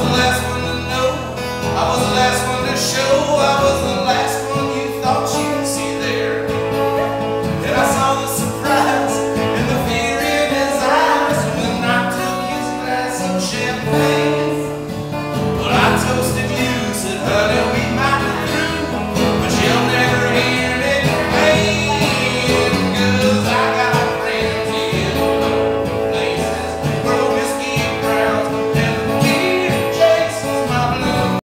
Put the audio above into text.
the last one to know. I was the last one to show. I was